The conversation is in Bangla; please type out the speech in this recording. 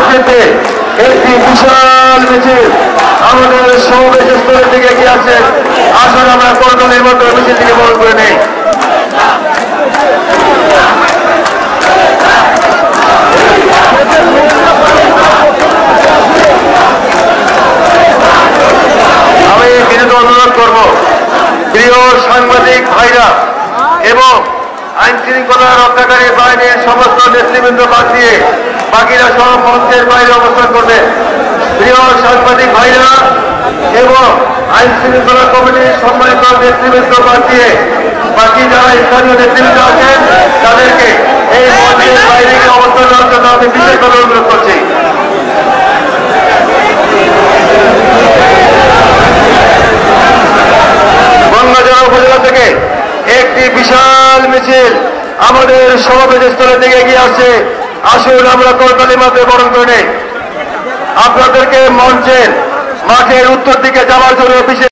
উপস্থিতিতে একটি বিশাল মিছিল আমাদের সমাবেশ স্থলের দিকে এগিয়ে আসছে। আসুন আমরা করতলের মতো মিছিলটিকে বরণ করে নেই। আমি বিনীত অনুরোধ করব প্রিয় সাংবাদিক ভাইরা এবং আইন শৃঙ্খলা রক্ষাকারী বাহিনীর সমস্ত নেতৃবৃন্দ বাদ দিয়ে বাকিরা সব মঞ্চের বাইরে অবস্থান করবে। প্রিয় সাংবাদিক ভাইরা এবং আইন শৃঙ্খলা কমিটির সম্মানিত নেতৃবৃন্দ বাদ দিয়ে বাকি যারা স্থানীয় নেতৃবৃন্দ আছেন তাদেরকে এই মঞ্চের বাইরে অবস্থান করার জন্য আমি বিশেষভাবে অনুরোধ করছি। বাংলা উপজেলা থেকে একটি বিশাল মিছিল আমাদের সমাবেশ স্থলের দিকে এগিয়ে আসছে। আসুন আমরা করতালি মাঠে বরণ করে নেই। আপনাদেরকে মঞ্চের মাঠের উত্তর দিকে যাওয়ার জন্য বিশেষ